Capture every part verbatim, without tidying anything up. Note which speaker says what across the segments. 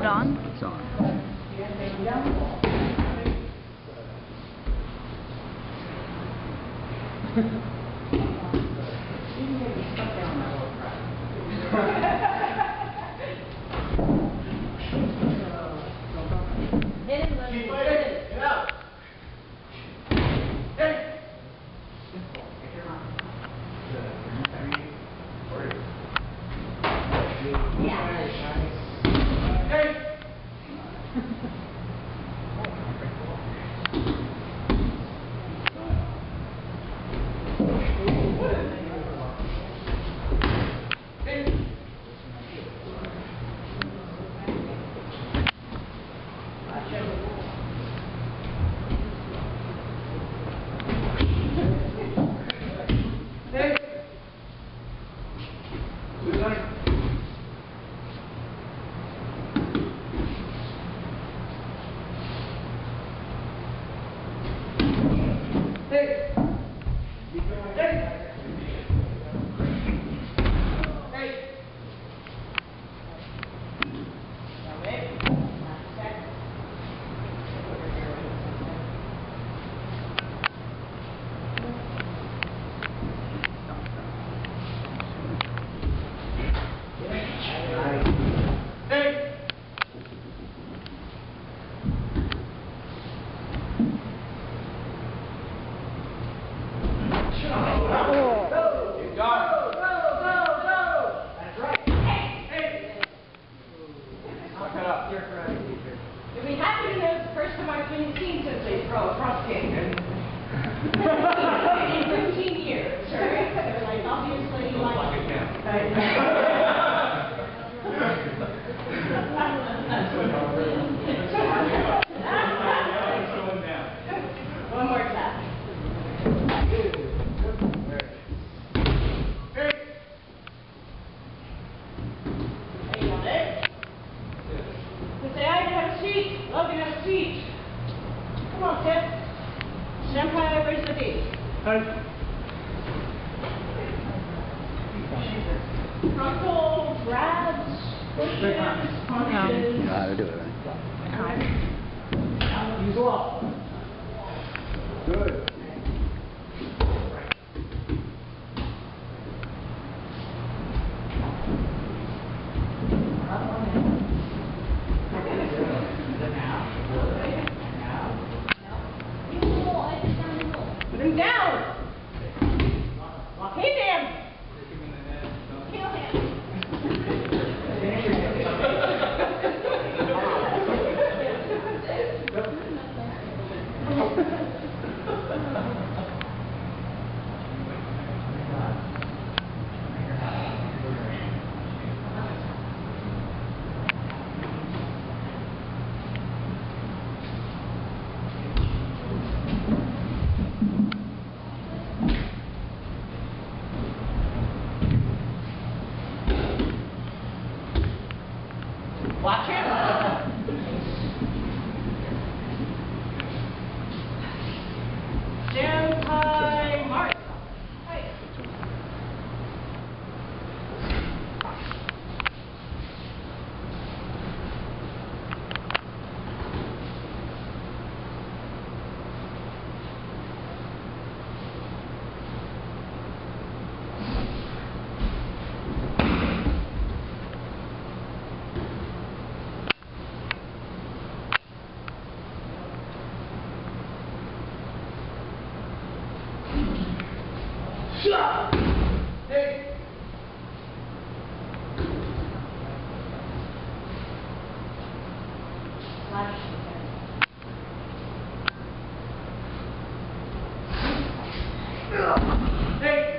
Speaker 1: on?
Speaker 2: It's on.
Speaker 3: Keep fighting. Get out. Hey. Logan, have a seat. Come on, Tip. Senpai, raise the D. Frontal, grabs, pushes, punches.
Speaker 2: You know how to do it, right?
Speaker 3: Use off. Good.
Speaker 4: Put him down! Hit him! Kill him! Watch him. Senpai Mark. Hey. Hey. Hey.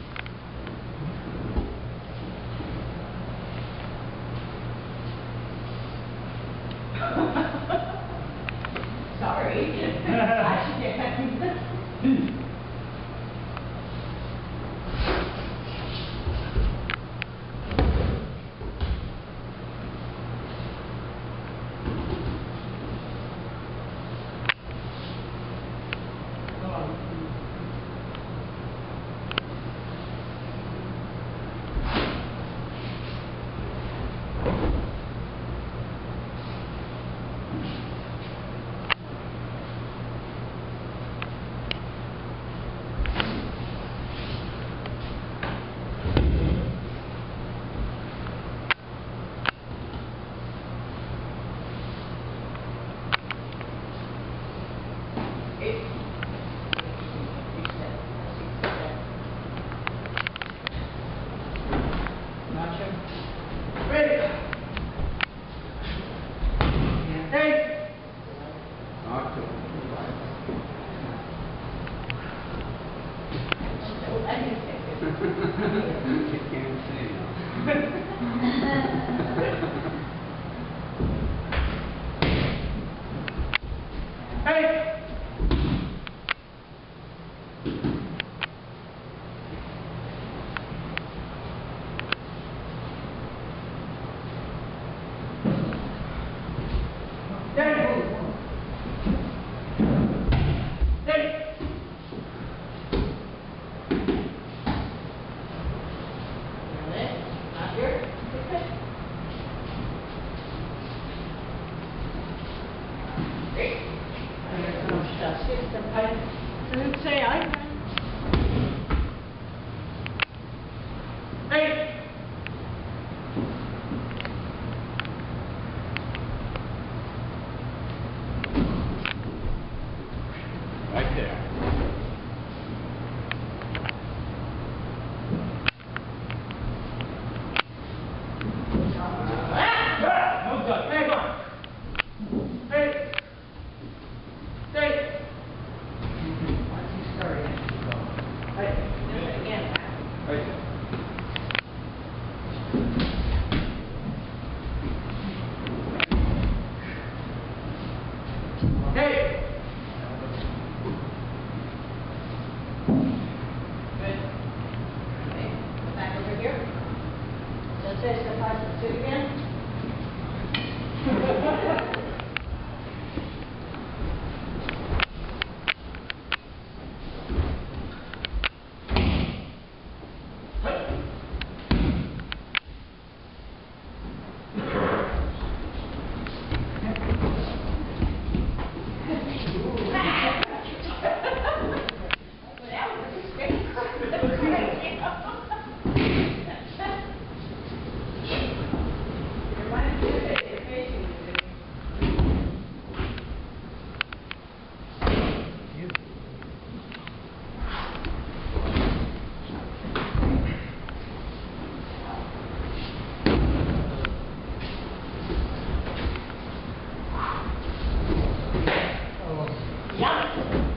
Speaker 4: Sorry. I should get
Speaker 1: talk to him. You can't say no.
Speaker 4: Hey! Steady! Steady!
Speaker 3: Not here. Great. I guess I'm just six and I didn't say I can.
Speaker 4: Hey!
Speaker 1: Right there.
Speaker 4: Ah! No good. Hey, come on. Hey! Stay!
Speaker 3: Once you start it, you go. Hey, do it again.
Speaker 1: Right there.
Speaker 4: Hey!
Speaker 3: Good. Okay, back over here. Let's say step five, step two again. Yeah.